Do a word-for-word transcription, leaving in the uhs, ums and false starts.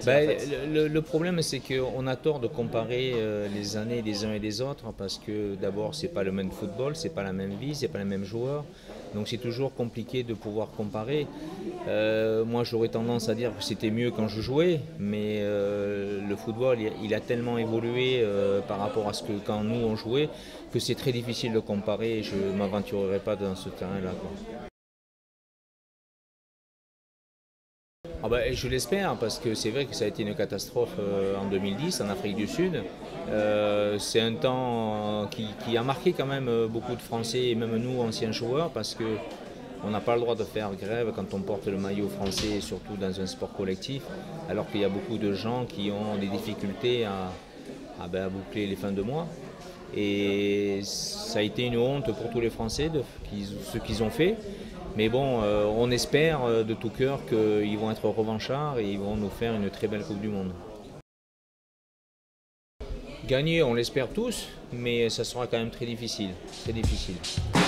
Ben, en fait? le, le problème, c'est qu'on a tort de comparer euh, les années des uns et des autres parce que d'abord, c'est pas le même football, c'est pas la même vie, c'est pas les mêmes joueurs. Donc c'est toujours compliqué de pouvoir comparer. Euh, moi, j'aurais tendance à dire que c'était mieux quand je jouais, mais euh, le football, il, il a tellement évolué euh, par rapport à ce que quand nous on jouait que c'est très difficile de comparer. Et je m'aventurerai pas dans ce terrain-là, quoi. Ah bah, je l'espère parce que c'est vrai que ça a été une catastrophe euh, en deux mille dix en Afrique du Sud. Euh, c'est un temps qui, qui a marqué quand même euh, beaucoup de Français et même nous anciens joueurs parce que on n'a pas le droit de faire grève quand on porte le maillot français, surtout dans un sport collectif, alors qu'il y a beaucoup de gens qui ont des difficultés à, à, ben, à boucler les fins de mois. Et ça a été une honte pour tous les Français de ce qu'ils ont fait. Mais bon, euh, on espère euh, de tout cœur qu'ils vont être revanchards et ils vont nous faire une très belle Coupe du Monde. Gagner, on l'espère tous, mais ça sera quand même très difficile. Très difficile.